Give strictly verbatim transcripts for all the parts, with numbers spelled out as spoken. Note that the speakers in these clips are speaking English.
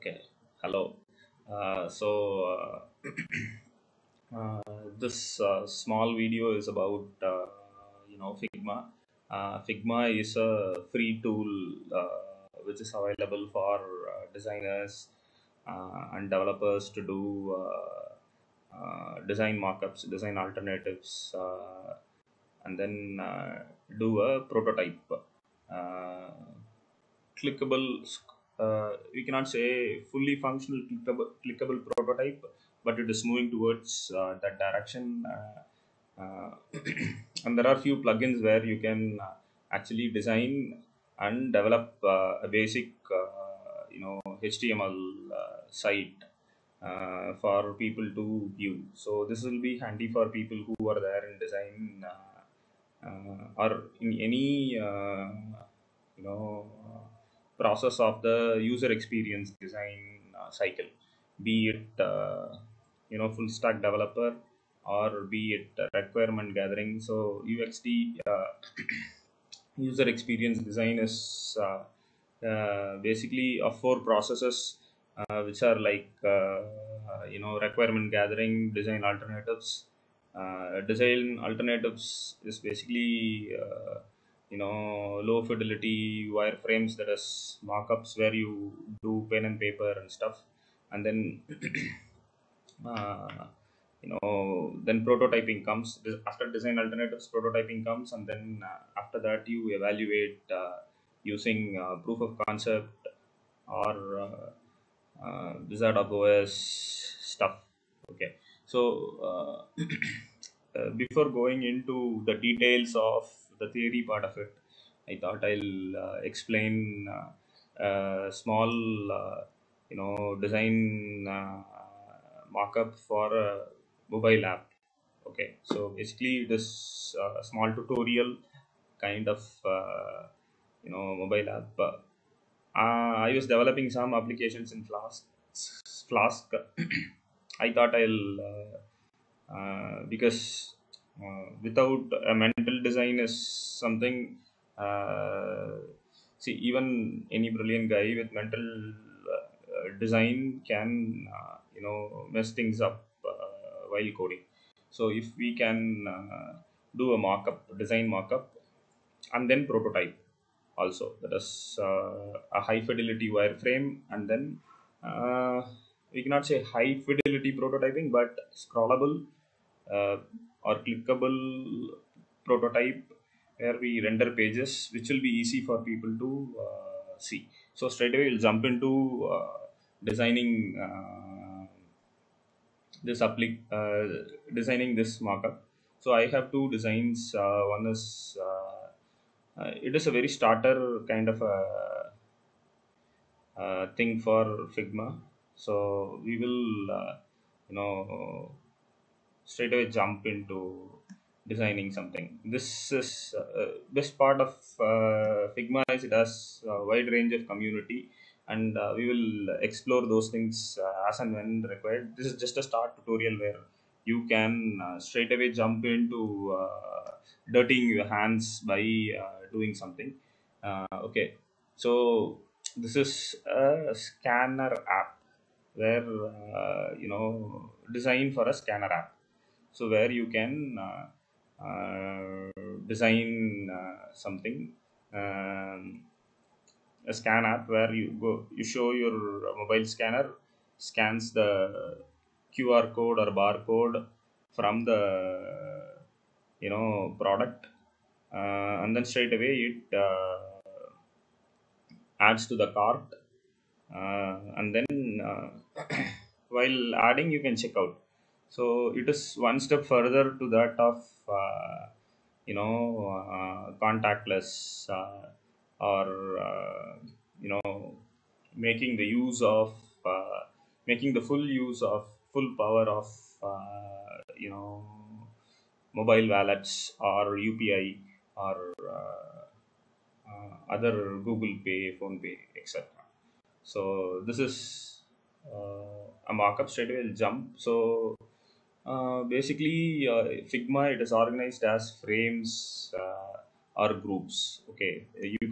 Okay, hello. Uh, so, uh, uh, this uh, small video is about uh, you know Figma. Uh, Figma is a free tool uh, which is available for uh, designers uh, and developers to do uh, uh, design mockups, design alternatives, uh, and then uh, do a prototype. Uh, clickable uh, we cannot say fully functional clickable, clickable prototype, but it is moving towards uh, that direction. uh, uh, and there are few plugins where you can uh, actually design and develop uh, a basic uh, you know H T M L uh, site uh, for people to view. So this will be handy for people who are there in design uh, uh, or in any uh, you know uh, process of the user experience design uh, cycle, be it uh, you know full stack developer or be it uh, requirement gathering. So UXD, uh, user experience design, is uh, uh, basically of four processes, uh, which are like uh, you know requirement gathering, design alternatives. Uh, design alternatives is basically uh, you know low fidelity wireframes, that is markups where you do pen and paper and stuff. And then uh, you know then prototyping comes. Des- after design alternatives, prototyping comes, and then uh, after that you evaluate uh, using uh, proof of concept or uh, uh, Wizard of O S stuff. Okay, so uh, uh, before going into the details of the theory part of it, I thought I'll uh, explain uh, a small uh, you know design uh, markup for a mobile app. Okay, so basically this uh, small tutorial kind of uh, you know mobile app. Uh, uh, I was developing some applications in Flask. Flask. I thought I'll uh, uh, because uh, without a mental design is something. Uh, See, even any brilliant guy with mental uh, design can uh, you know mess things up uh, while coding. So if we can uh, do a markup, design markup, and then prototype also, that is uh, a high fidelity wireframe, and then uh, we cannot say high fidelity prototyping, but scrollable uh, or clickable prototype where we render pages which will be easy for people to uh, see. So straight away we'll jump into uh, designing uh, this applic uh, designing this markup. So I have two designs. Uh, one is uh, uh, it is a very starter kind of a, uh thing for Figma. So we will uh, you know straight away jump into designing something. This is uh, best part of uh, Figma is it has a wide range of community, and uh, we will explore those things uh, as and when required. This is just a start tutorial where you can uh, straight away jump into uh, dirtying your hands by uh, doing something. Uh, okay, so this is a scanner app where uh, you know designed for a scanner app. So where you can uh, uh, design uh, something, um, a scan app where you go, you show your mobile scanner, scans the Q R code or barcode from the you know product, uh, and then straight away it uh, adds to the cart, uh, and then uh, while adding you can check out. So it is one step further to that of uh, you know uh, contactless, uh, or uh, you know making the use of uh, making the full use of full power of uh, you know mobile wallets or U P I or uh, uh, other Google Pay, Phone Pay, et cetera. So this is uh, a markup. Straight away will jump. So uh, basically, uh, Figma, it is organized as frames uh, or groups. Okay, you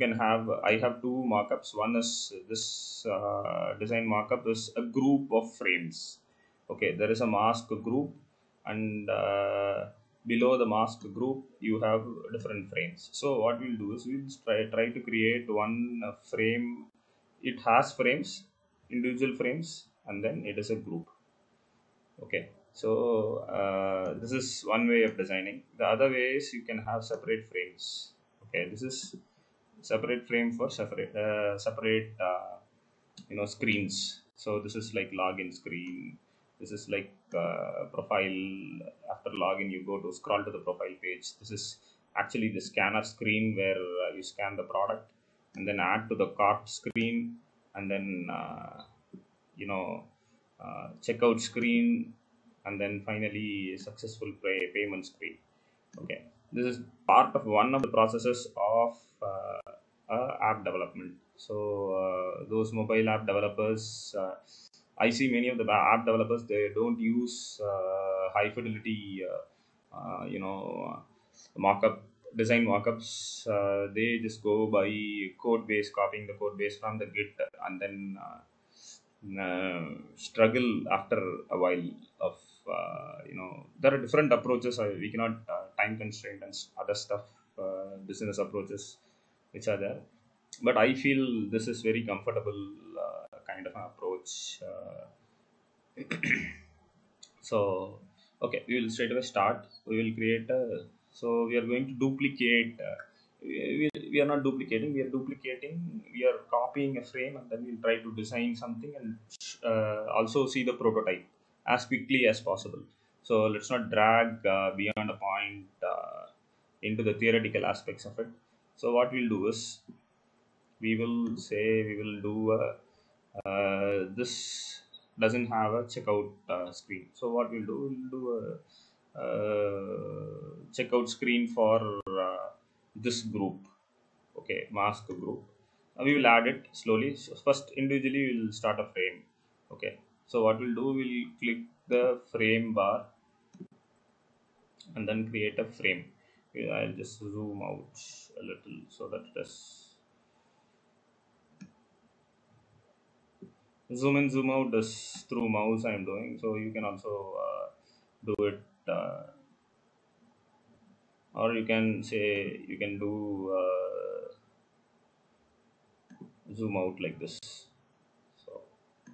can have, I have two markups. One is this uh, design markup is a group of frames. Okay, there is a mask group, and uh, below the mask group you have different frames. So what we'll do is we'll try, try to create one uh, frame. It has frames, individual frames, and then it is a group. Okay, so uh, this is one way of designing. The other way is you can have separate frames. Okay, this is separate frame for separate uh, separate uh, you know screens. So this is like login screen. This is like uh, profile. After login you go to scroll to the profile page. This is actually the scanner screen where uh, you scan the product, and then add to the cart screen, and then uh, you know uh, checkout screen, and then finally successful pay, payment screen. Okay, this is part of one of the processes of uh, uh, app development. So uh, those mobile app developers, uh, I see many of the app developers, they don't use uh, high fidelity uh, uh, you know markup design markups. Uh, they just go by code base, copying the code base from the git, and then uh, uh, struggle after a while of uh, you know there are different approaches. Uh, we cannot uh, time constraint and s- other stuff, uh, business approaches which are there, but I feel this is very comfortable uh, kind of an approach. uh, so okay, we will straight away start. We will create a, so we are going to duplicate uh, we, we are not duplicating, we are duplicating, we are copying a frame, and then we'll try to design something, and uh, also see the prototype as quickly as possible. So let's not drag uh, beyond a point uh, into the theoretical aspects of it. So what we'll do is we will say we will do a, uh, this doesn't have a checkout uh, screen. So what we'll do, we'll do a uh, checkout screen for uh, this group. Okay, mask group. Uh, we will add it slowly. So first individually we'll start a frame. Okay, so what we'll do, we'll click the frame bar and then create a frame. I'll just zoom out a little so that it is zoom in zoom out is through mouse I'm doing. So you can also uh, do it, uh, or you can say you can do uh, zoom out like this. So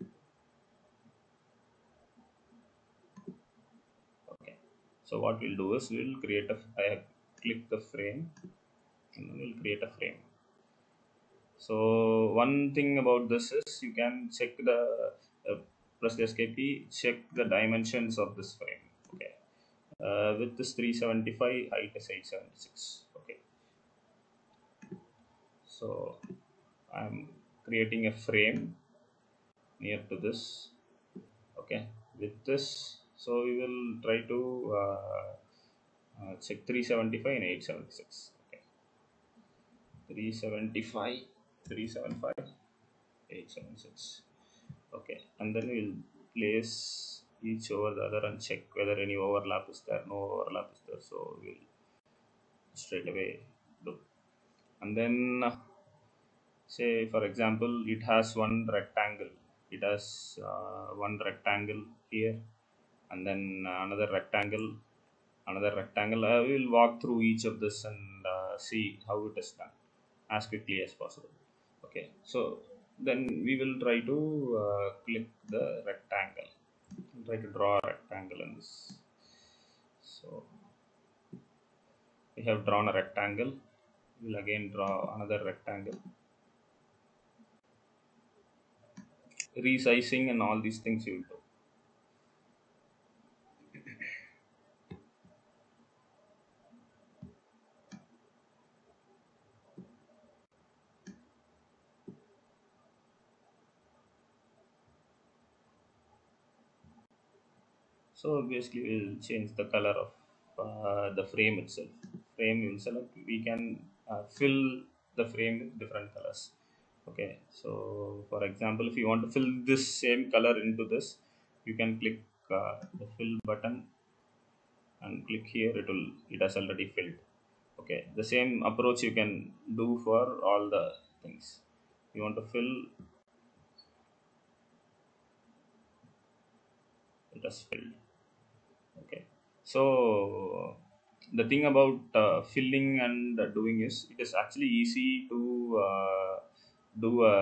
okay, so what we'll do is we'll create a, I have click the frame, and then we'll create a frame. So one thing about this is you can check the uh, press the escape key, check the dimensions of this frame. Okay, uh, width is three seventy-five, height is eight seventy-six. Okay, so I'm creating a frame near to this. Okay, with this, so we will try to uh, uh, check three seventy-five and eight seventy-six. Okay, three seventy-five, three seventy-five, eight seventy-six. Okay, and then we'll place each over the other and check whether any overlap is there. No overlap is there, so we'll straight away do. And then uh, say for example it has one rectangle, it has uh, one rectangle here, and then another rectangle, another rectangle. I will walk through each of this and uh, see how it is done as quickly as possible. Okay, so then we will try to uh, click the rectangle, try to draw a rectangle in this. So we have drawn a rectangle, we'll again draw another rectangle, resizing and all these things you will do. So basically we'll change the color of uh, the frame itself. Frame will select, we can uh, fill the frame with different colors. Okay, so for example if you want to fill this same color into this, you can click uh, the fill button and click here, it will, it has already filled. Okay, the same approach you can do for all the things you want to fill. It has filled. Okay, so the thing about uh, filling and uh, doing is it is actually easy to uh, do a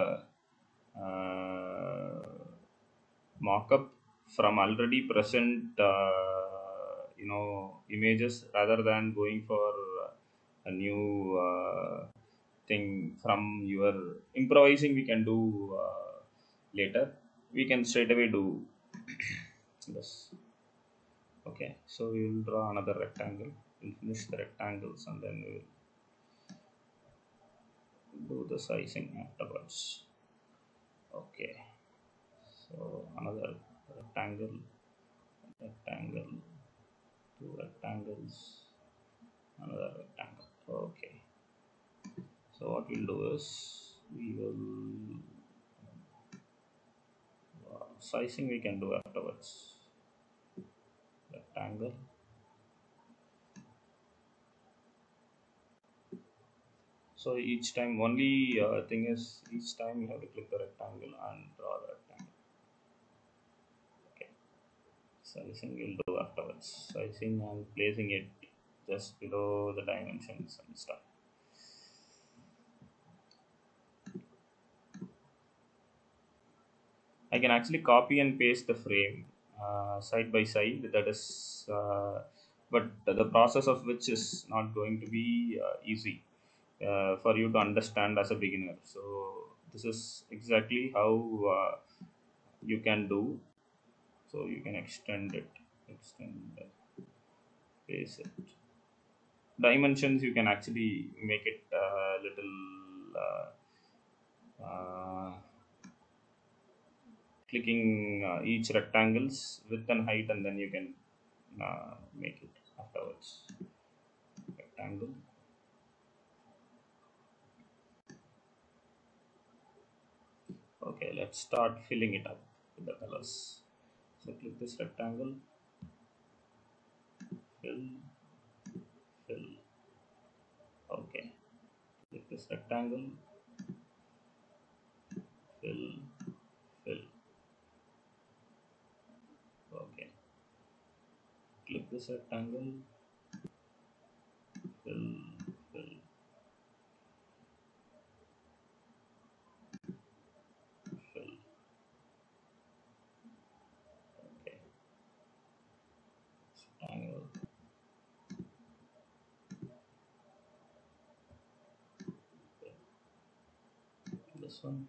uh, mock-up from already present uh, you know images rather than going for a new uh, thing from your improvising. We can do uh, later. We can straight away do this. Okay, so we will draw another rectangle. We'll finish the rectangles and then we will do the sizing afterwards. Okay, so another rectangle, rectangle, two rectangles, another rectangle. Okay, so what we'll do is we will uh, sizing we can do afterwards. Rectangle. So each time only uh, thing is each time you have to click the rectangle and draw the rectangle. Okay. Sizing we'll do afterwards. Sizing and placing it just below the dimensions and stuff. I can actually copy and paste the frame uh, side by side. That is, uh, but the process of which is not going to be uh, easy uh, for you to understand as a beginner. So this is exactly how uh, you can do. So you can extend it, extend, it, paste it. Dimensions you can actually make it a little. Uh, uh, Clicking uh, each rectangles width and height, and then you can uh, make it afterwards. Rectangle. Okay, let's start filling it up with the colors. So click this rectangle, fill, fill. Okay, click this rectangle, fill, fill. Okay, click this rectangle, fill, fill, fill. Okay, rectangle. This one.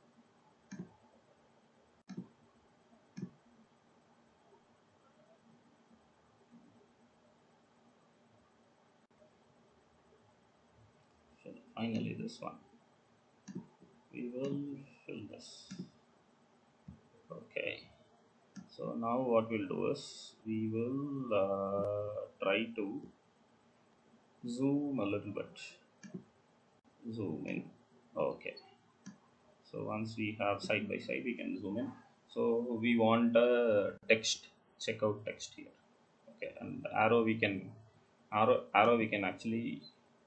Fill. Finally, this one. We will fill this. Okay. So now what we'll do is we will uh, try to zoom a little bit. Zoom in. Okay. So once we have side by side, we can zoom in. So we want a text, checkout text here. Okay, and arrow we can arrow arrow we can actually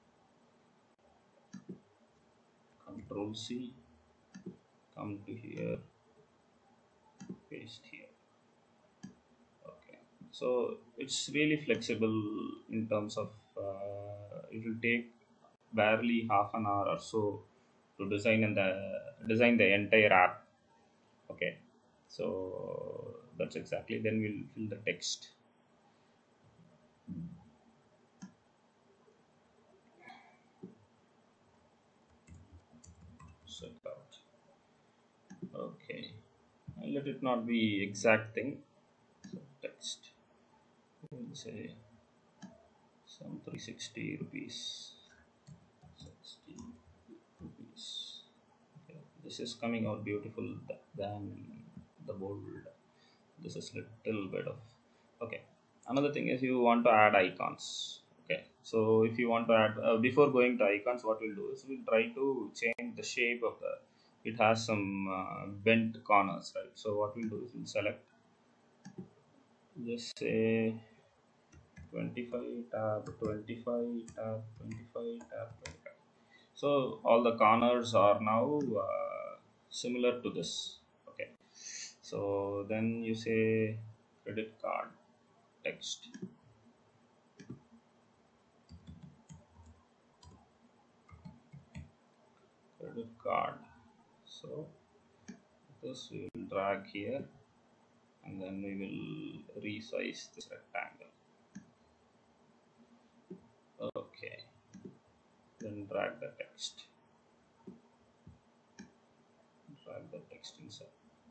control C, come to here, paste here. Okay, so it's really flexible in terms of uh, it will take barely half an hour or so to design in the design the entire app. Okay, so that's exactly, then we'll fill the text. Set out. Okay, and let it not be exact thing. So text, we'll say some three hundred sixty rupees, sixty rupees. Okay, this is coming out beautiful than the bold. This is little bit of. Okay, another thing is you want to add icons. Okay, so if you want to add uh, before going to icons, what we'll do is we'll try to change the shape of the, it has some uh, bent corners, right? So what we'll do is we'll select, just say twenty-five tab, twenty-five tab, twenty-five tab, twenty-five. So all the corners are now uh, similar to this. Okay. So then you say credit card text. Credit card. So this we will drag here and then we will resize this rectangle. Okay. Then drag the text. Drag the text inside.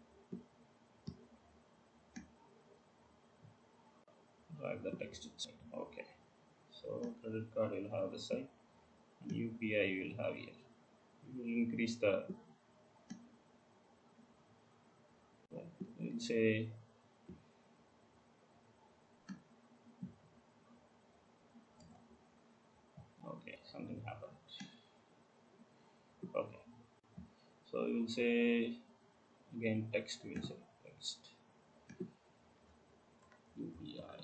Drag the text inside. Okay. So credit card will have this side and U P I will have here. We will increase the, we'll say okay, something happened. Okay. So we will say again text, we will say text U P I.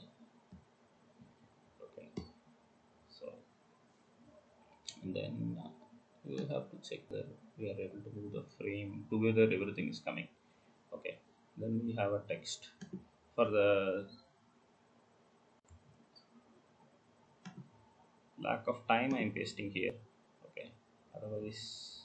Okay. So and then uh, we will have to check that we are able to move the frame together, everything is coming. Okay. Then we have a text for the lack of time. I am pasting here. Okay. Otherwise,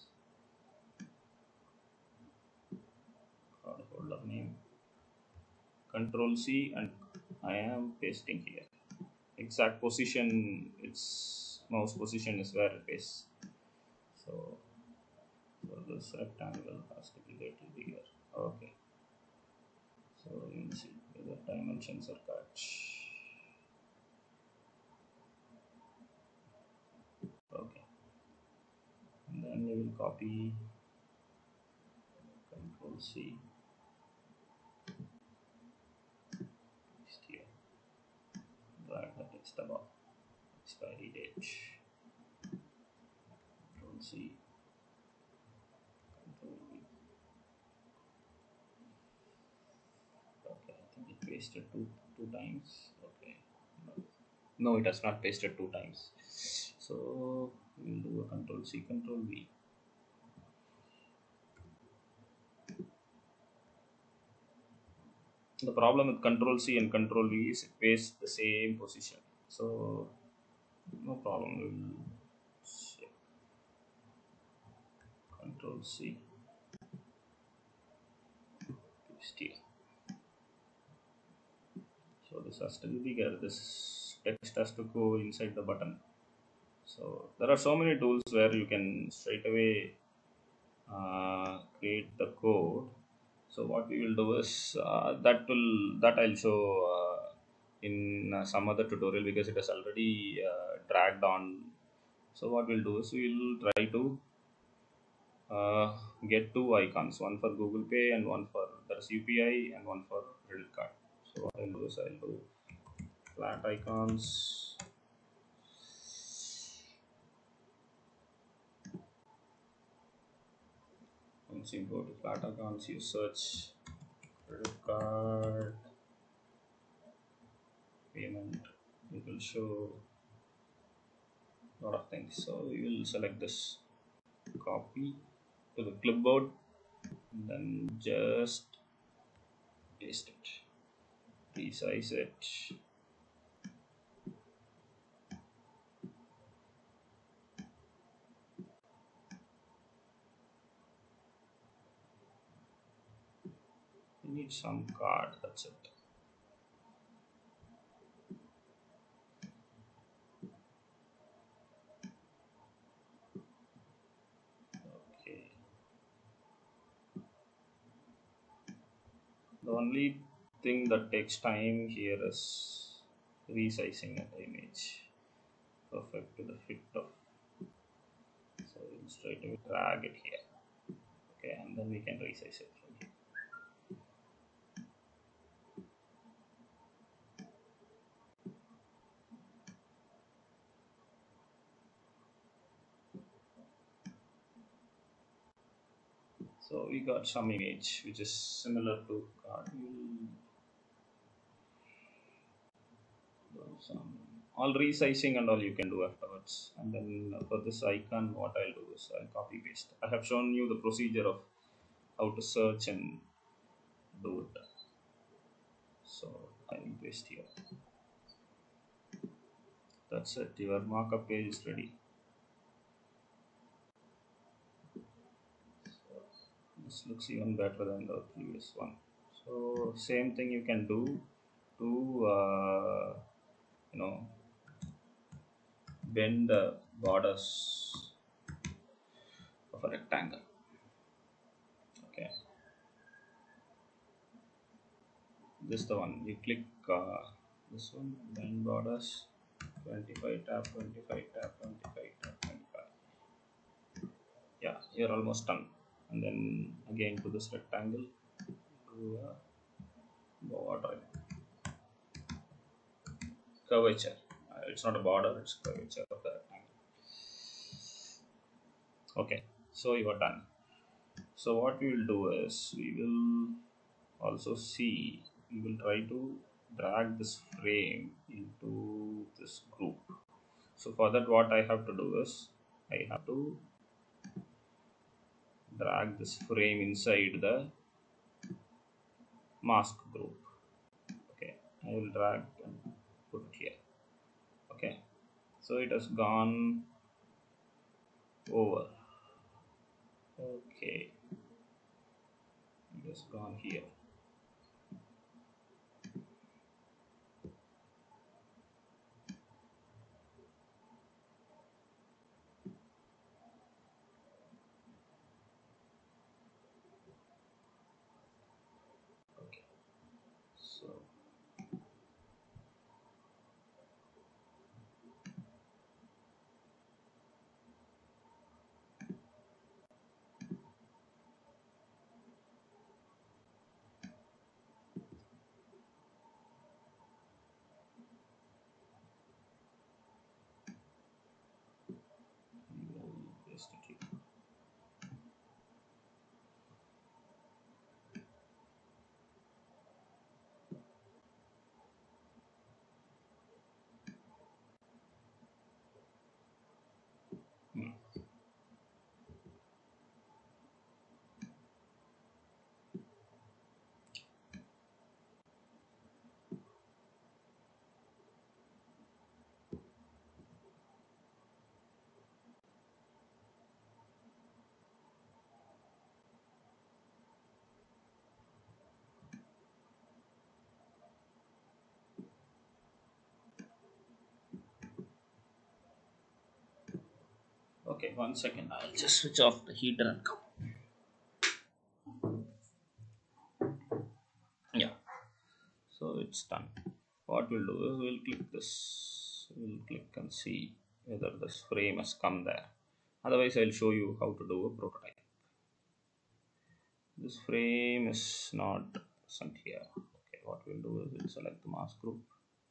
card holder name. Control C and I am pasting here. Exact position, its mouse position is where it is. So for this rectangle has to be little bigger. Okay. So you will see whether dimensions are correct. Okay. And then we will copy, Control C, paste here, drag the text above, expiry date, Control C, Control V. Okay, I think it pasted two two times. Okay, no, no, it has not pasted two times. So we will do a Control C, Control V. The problem with Control C and Control V is it pastes the same position. So no problem. We will check. Control C, paste here. So this has to be bigger. This text has to go inside the button. So there are so many tools where you can straight away uh, create the code. So what we will do is uh, that will that I'll show uh, in uh, some other tutorial because it is already uh, dragged on. So what we'll do is we'll try to uh, get two icons, one for Google Pay and one for there's U P I and one for credit card. So what I'll do is I'll do flat icons. Once you go to flat icons, you search credit card payment, it will show a lot of things. So you will select this, copy to the clipboard, and then just paste it, resize it. You need some card, that's it. Okay. The only thing that takes time here is resizing the image perfect to the fit of. So we'll straight away drag it here. Okay, and then we can resize it from here. So we got some image which is similar to card. We'll some all resizing and all you can do afterwards. And then uh, for this icon, what I'll do is I'll copy paste. I have shown you the procedure of how to search and do it. So I'll paste here. That's it. Your markup page is ready. So this looks even better than the previous one. So same thing you can do to uh, you know bend the borders of a rectangle. Okay, this is the one. You click uh, this one, bend borders, twenty-five tab, twenty-five tab, twenty-five tab, twenty-five. Yeah, you're almost done. And then again to this rectangle, do a border curvature. Uh, it's not a border, it's curvature of the rectangle. Okay, so you are done. So what we will do is we will also see, we will try to drag this frame into this group. So for that, what I have to do is I have to drag this frame inside the mask group. Okay, I will drag and put it here. Okay, so it has gone over. Okay, it has gone here. Okay, so we will paste it here. Hmm. Okay, one second. I'll just switch off the heater and come. Yeah, so it's done. What we'll do is we'll click this. We'll click and see whether this frame has come there. Otherwise, I'll show you how to do a prototype. This frame is not present here. Okay, what we'll do is we'll select the mask group.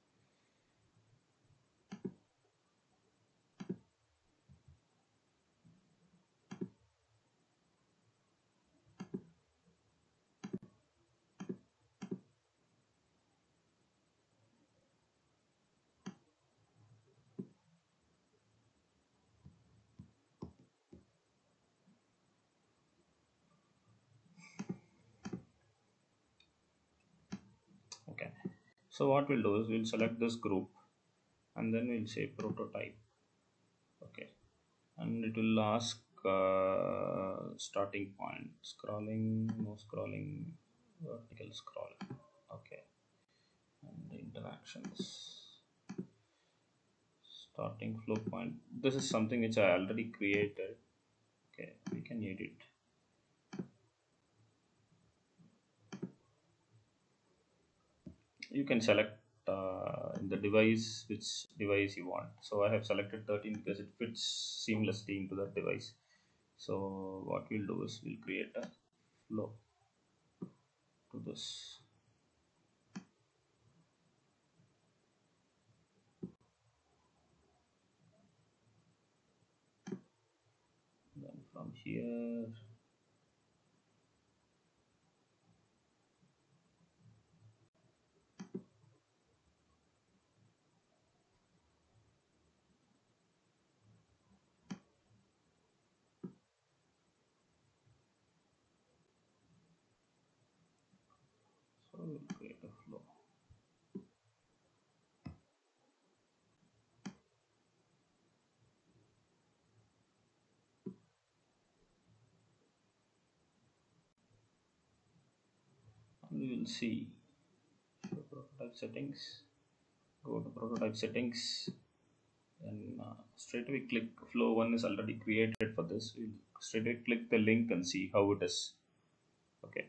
Okay, so what we'll do is we'll select this group and then we'll say prototype. Okay, and it will ask uh, starting point, scrolling, no scrolling, vertical scroll. Okay, and interactions, starting flow point. This is something which I already created. Okay, we can edit. You can select uh, the device, which device you want. So I have selected thirteen because it fits seamlessly into that device. So what we'll do is we'll create a flow to this. Then from here, will create a flow. And we will see show prototype settings, go to prototype settings, and uh, straight away click flow one is already created for this. We'll straight away click the link and see how it is. Okay,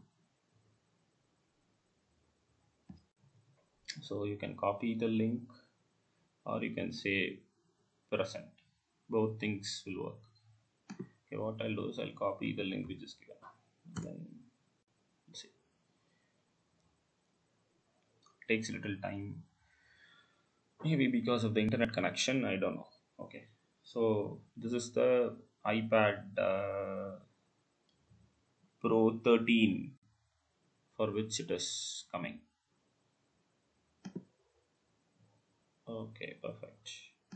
so you can copy the link or you can say present, both things will work. Okay, what I'll do is I'll copy the link which is given, then see, takes a little time, maybe because of the internet connection, I don't know. Okay, so this is the iPad uh, Pro thirteen for which it is coming. Okay, perfect.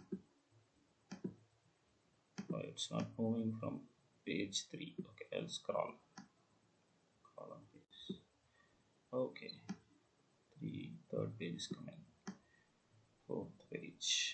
Oh, it's not moving from page three. Okay, I'll scroll. Scroll on page. Okay, three, third page is coming. Fourth page.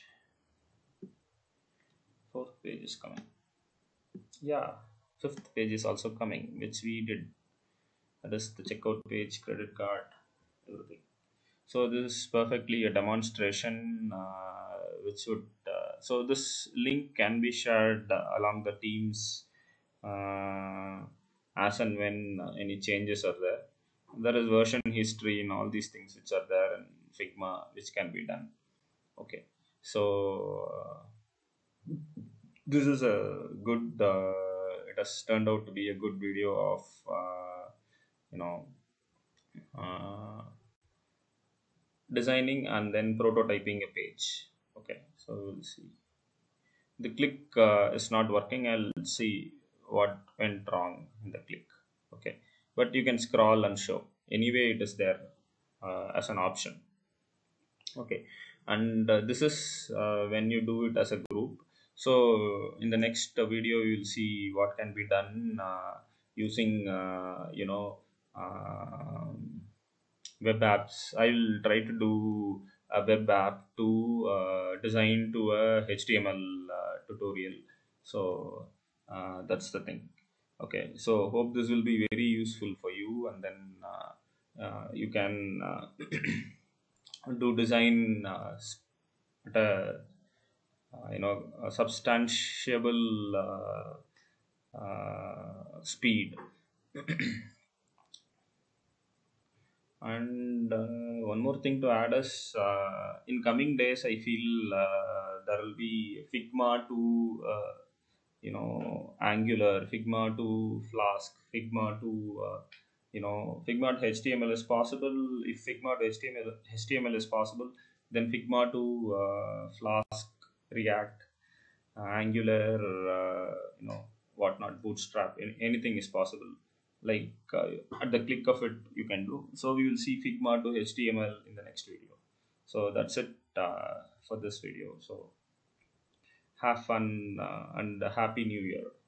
Fourth page is coming. Yeah, fifth page is also coming, which we did. That is the checkout page, credit card, everything. So this is perfectly a demonstration uh, which would uh, so this link can be shared uh, along the teams uh, as and when uh, any changes are there. There is version history and all these things which are there in Figma which can be done. Okay, so uh, this is a good uh, it has turned out to be a good video of uh, you know uh, designing and then prototyping a page. Okay, so we'll see. The click uh, is not working. I'll see what went wrong in the click. Okay, but you can scroll and show. Anyway, it is there uh, as an option. Okay, and uh, this is uh, when you do it as a group. So in the next uh, video, you'll see what can be done uh, using uh, you know. Um, web apps. I'll try to do a web app to uh, design to a H T M L uh, tutorial. So uh, that's the thing. Okay, so hope this will be very useful for you, and then uh, uh, you can uh, do design uh, s- at a uh, you know a substantiable uh, uh, speed. And uh, one more thing to add is uh, in coming days, I feel uh, there will be Figma to uh, you know Angular, Figma to Flask, Figma to uh, you know Figma to H T M L is possible. If Figma to H T M L, H T M L is possible, then Figma to uh, Flask, React, uh, Angular, uh, you know, whatnot, Bootstrap, an- anything is possible. Like uh, at the click of it, you can do. So we will see Figma to H T M L in the next video. So that's it uh, for this video. So have fun uh, and a happy new year.